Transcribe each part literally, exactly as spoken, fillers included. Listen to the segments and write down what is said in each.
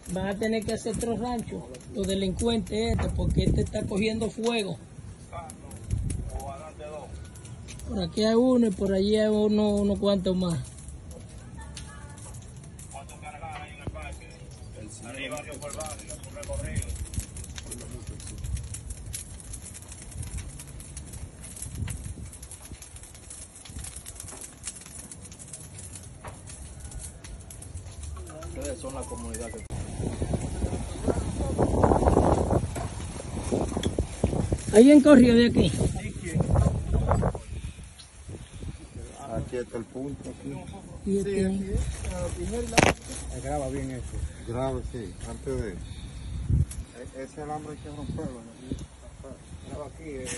Van a tener que hacer otro rancho, los delincuentes este, porque este está cogiendo fuego. Por aquí hay uno y por allí hay uno, unos cuantos más. ¿Cuántos cargadas hay en el parque? Arriba, barrio por barrio, un recorrido. Ustedes son la comunidad que... ¿Alguien corrió de aquí? Aquí está el punto. Aquí. Y este, Eh, graba bien eso. Grave, sí, antes de... E- Ese alambre hay que romperlo. Graba aquí. Eh,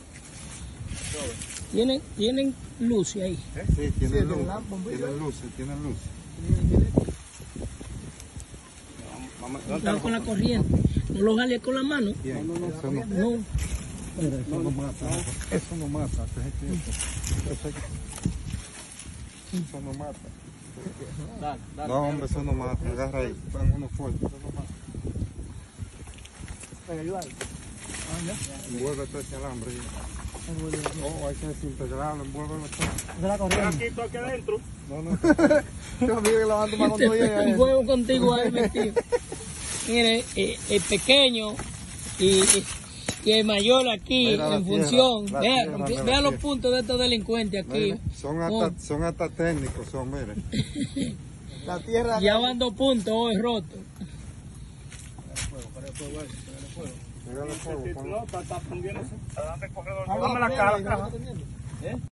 ¿tienen, ¿Tienen luz ahí? Sí, tiene Sí, luz. tiene la bombilla. Tiene luces, tiene luces. Cuidado con la corriente. No lo jale con la mano. Bien, No, no, no, eso no, No. eso no mata. Eso no mata. Eso, eso no mata. dale, dale. No, hombre, eso no mata. Agarra ahí. Pon uno fuerte. Eso no mata. Ven, ayúdale. Envuelve todo ese alambre. Oh, hay que desintegrarlo. Envuélvelo todo. De la corriente. Aquí, tú aquí adentro. No, no. Yo vi que la van a tomar con Este todo y es un ella. juego contigo ahí metido. Mire, eh, el pequeño y, y el mayor aquí Mira la en tierra, función. la Vea, tierra, ve- mira vea la los tierra. puntos de estos delincuentes aquí. Mire, son hasta, son hasta técnicos, son, mire. La tierra. Ya van dos puntos hoy rotos. Pégale fuego, ponlo. No, está, está prendiendo. Adelante, corredor. Dame la cara.